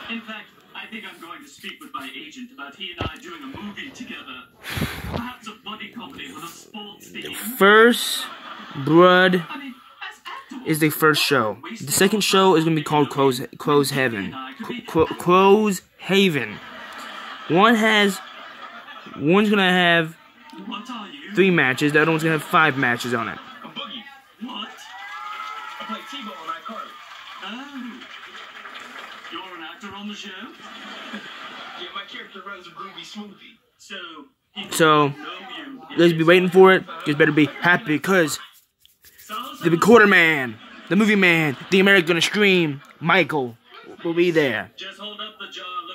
In fact, I think I'm going to speak with my agent about he and I doing a movie together. Perhaps a buddy comedy with a sports theme. First Blood is the first show. The second show is going to be called Close Haven. Close Haven. One's going to have 3 matches. The other one's going to have 5 matches on it. What? I play T-ball on that card. Oh. You're an actor on the show? Yeah, my character runs a groovy smoothie. So let's be waiting for it. You better be happy because the recorder man, the movie man, the American Extreme, Michael, will be there. Just hold up the jar